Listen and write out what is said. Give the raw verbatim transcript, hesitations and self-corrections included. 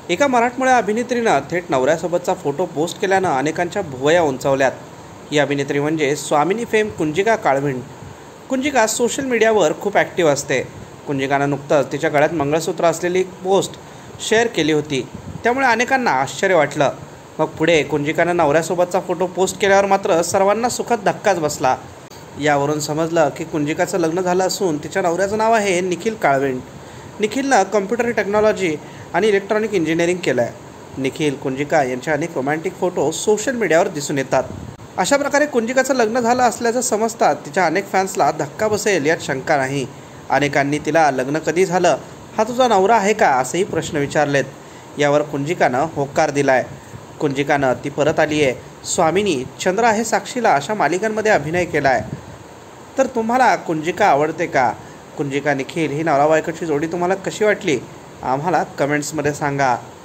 एका मराठमोळ्या अभिनेत्रीनं थेट नवऱ्यासोबतचा फोटो पोस्ट केल्यानं अनेकांच्या भुवया उंचावल्यात। ही अभिनेत्री म्हणजे स्वामिनी फेम कुंजिका काळविंड। कुंजिका सोशल मीडियावर खूप ॲक्टिव्ह असते। कुंजिकानं नुकतंच तिच्या गळ्यात मंगळसूत्र असलेली पोस्ट शेअर केली होती, त्यामुळे अनेकांना आश्चर्य वाटलं। मग पुढे कुंजिकानं नवऱ्यासोबतचा फोटो पोस्ट केल्यावर मात्र सर्वांना सुखद धक्काच बसला। यावरून समजलं की कुंजिकाचं लग्न झालं असून तिच्या नवऱ्याचं नाव आहे निखिल काळविंड। निखिलनं कम्प्युटर टेक्नॉलॉजी आणि इलेक्ट्रॉनिक इंजिनिअरिंग केलं आहे। निखिल कुंजिका यांचे अनेक रोमॅन्टिक फोटो सोशल मीडियावर दिसून येतात। अशा प्रकारे कुंजिकाचं लग्न झालं असल्याचं समजतात तिच्या अनेक फॅन्सला धक्का बसेल यात शंका नाही। अनेकांनी तिला लग्न कधी झालं, हा तुझा नवरा आहे का, असेही प्रश्न विचारलेत। यावर कुंजिकानं होकार दिलाय। कुंजिकानं ती परत आली आहे। स्वामिनी, चंद्र आहे साक्षीला अशा मालिकांमध्ये अभिनय केला आहे। तर तुम्हाला कुंजिका आवडते का? कुंजिका निखिल ही नवरा बायकोची जोडी तुम्हाला कशी वाटली? आम्हाला कमेंट्समध्ये सांगा।